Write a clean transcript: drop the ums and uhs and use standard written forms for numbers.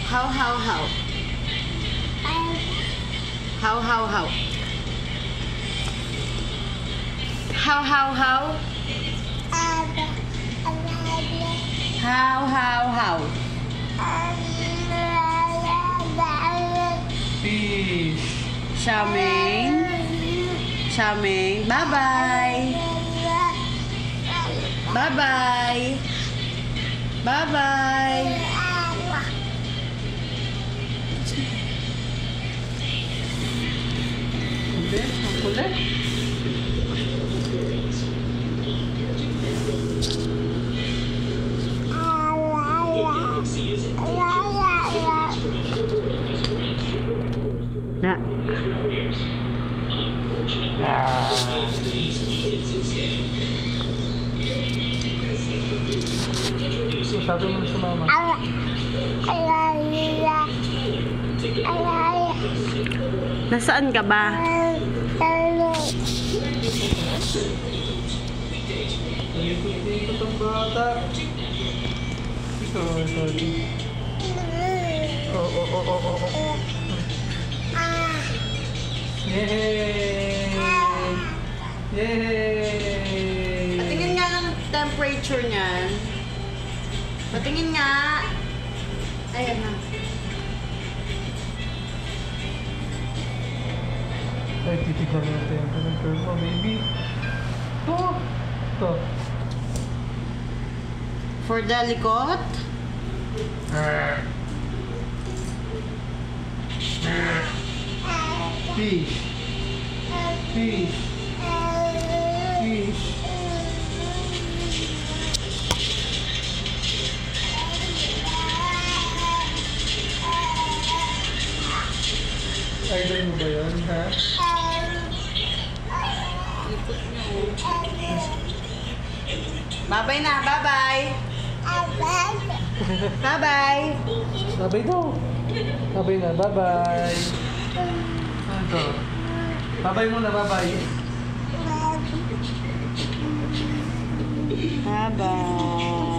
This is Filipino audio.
How? How? How? Fish. Xiaoming, bye-bye. Bye-bye. Ang kulit. Na. Sabi mo na sa mama. Nasaan ka ba? Ikot ang bata. Ito. Oh. Yay! Patingin nga ng temperature niyan. Patingin nga. Ayan na. Ay, titignan mo yung temperature mo, baby. Ito. For the likot. Fish. Idol mo ba yun, ha? Bye-bye na. Bye-bye. Bye-bye. Babay daw. Babay na, bye-bye. Ito. Babay muna, bye-bye. Bye-bye.